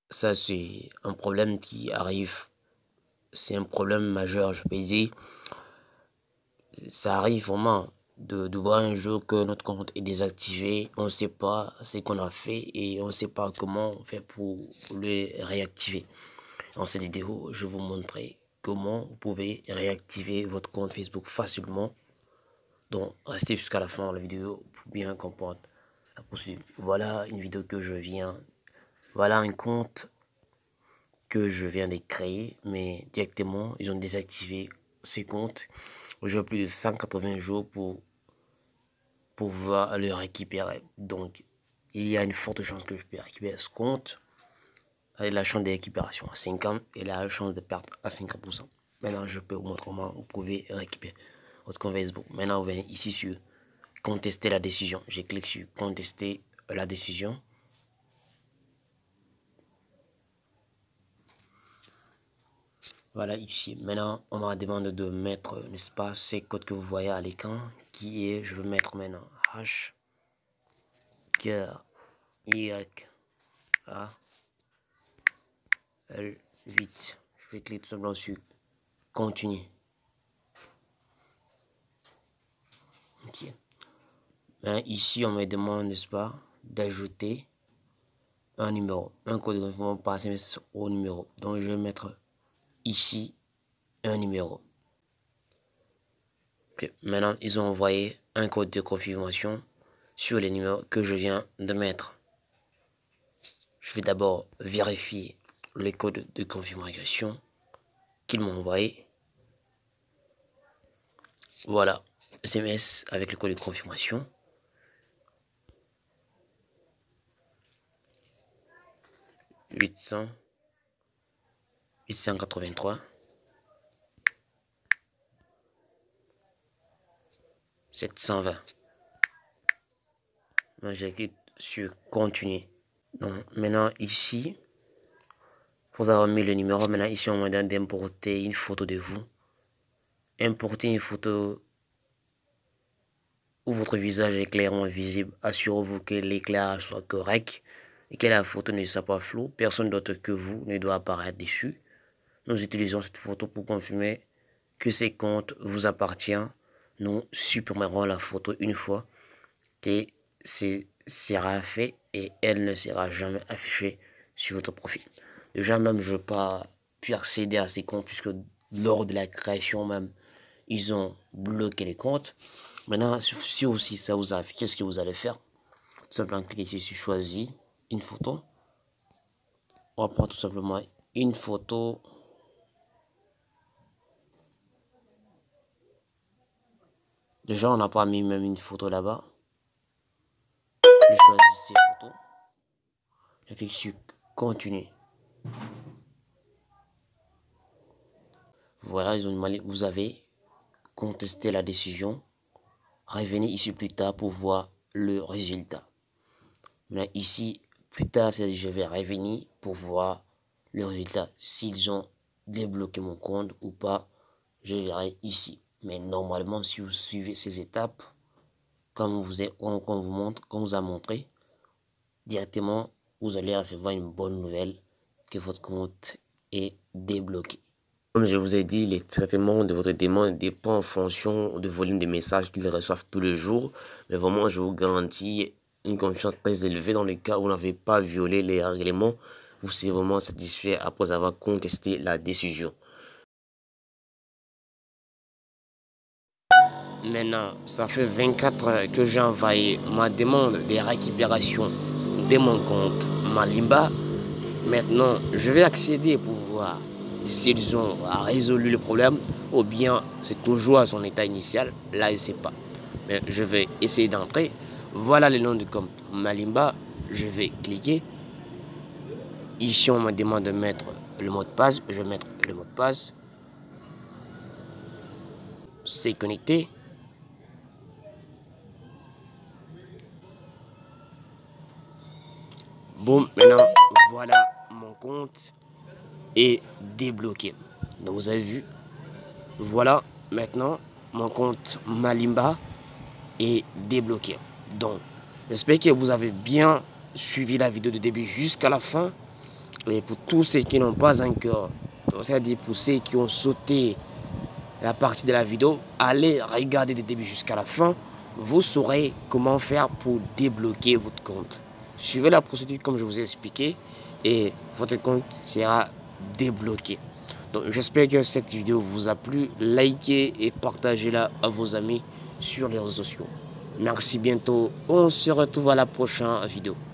Ça, c'est un problème qui arrive. C'est un problème majeur, je peux dire. Ça arrive vraiment de voir un jour que notre compte est désactivé. On ne sait pas ce qu'on a fait et on ne sait pas comment on fait pour le réactiver. Dans cette vidéo, je vais vous montrer comment vous pouvez réactiver votre compte Facebook facilement. Donc, restez jusqu'à la fin de la vidéo pour bien comprendre la procédure. Voilà une vidéo que je viens. Voilà un compte que je viens de créer, mais directement, ils ont désactivé ces comptes. J'ai plus de 180 jours pour pouvoir le récupérer. Donc, il y a une forte chance que je puisse récupérer ce compte avec la chance de récupération à 50 et la chance de perdre à 50%. Maintenant, je peux vous montrer comment vous pouvez récupérer votre compte Facebook. Maintenant, vous venez ici sur contester la décision. Je clique sur contester la décision. Voilà ici. Maintenant, on m'a demandé de mettre, n'est-ce pas, ces codes que vous voyez à l'écran, qui est, je vais mettre maintenant H, cœur, Y, A, L, 8. Je vais cliquer tout simplement sur continuer. Ok. Maintenant, ici, on me demande, n'est-ce pas, d'ajouter un numéro, un code de confirmation par SMS au numéro. Donc, je vais mettre ici un numéro. Okay. Maintenant, ils ont envoyé un code de confirmation sur les numéros que je viens de mettre. Je vais d'abord vérifier les codes de confirmation qu'ils m'ont envoyé. Voilà, SMS avec le code de confirmation. « 883 720. Je clique sur continuer. Donc, maintenant ici, vous avez mis le numéro. Maintenant ici, on me demande d'importer une photo de vous. Importer une photo où votre visage est clairement visible. Assurez-vous que l'éclairage soit correct et que la photo ne soit pas floue. Personne d'autre que vous ne doit apparaître dessus. Nous utilisons cette photo pour confirmer que ces comptes vous appartiennent. Nous supprimerons la photo une fois que ce sera fait et elle ne sera jamais affichée sur votre profil. Déjà même, je n'ai pas pu accéder à ces comptes puisque lors de la création même, ils ont bloqué les comptes. Maintenant, si aussi ça vous arrive, qu'est-ce que vous allez faire? Tout simplement cliquer ici sur choisir une photo. On va prendre tout simplement une photo. Déjà, on n'a pas mis même une photo là-bas. Je choisis ces photos. Je clique sur continuer. Voilà, vous avez contesté la décision. Revenez ici plus tard pour voir le résultat. Mais ici, plus tard, je vais revenir pour voir le résultat. S'ils ont débloqué mon compte ou pas, je verrai ici. Mais normalement, si vous suivez ces étapes, comme on vous a montré, directement, vous allez recevoir une bonne nouvelle que votre compte est débloqué. Comme je vous ai dit, les traitements de votre demande dépendent en fonction du volume de messages qu'ils reçoivent tous les jours. Mais vraiment, je vous garantis une confiance très élevée dans le cas où vous n'avez pas violé les règlements. Vous serez vraiment satisfait après avoir contesté la décision. Maintenant, ça fait 24 heures que j'ai envoyé ma demande de récupération de mon compte Malimba. Maintenant, je vais accéder pour voir s'ils ont résolu le problème ou bien c'est toujours à son état initial. Là, je ne sais pas. Mais je vais essayer d'entrer. Voilà le nom du compte Malimba. Je vais cliquer. Ici, on me demande de mettre le mot de passe. Je vais mettre le mot de passe. C'est connecté. Bon, maintenant, voilà mon compte est débloqué. Donc, vous avez vu. Voilà, maintenant, mon compte Malimba est débloqué. Donc, j'espère que vous avez bien suivi la vidéo de début jusqu'à la fin. Et pour tous ceux qui n'ont pas encore, c'est-à-dire pour ceux qui ont sauté la partie de la vidéo, allez regarder du début jusqu'à la fin. Vous saurez comment faire pour débloquer votre compte. Suivez la procédure comme je vous ai expliqué et votre compte sera débloqué. Donc j'espère que cette vidéo vous a plu. Likez et partagez-la à vos amis sur les réseaux sociaux. Merci bientôt. On se retrouve à la prochaine vidéo.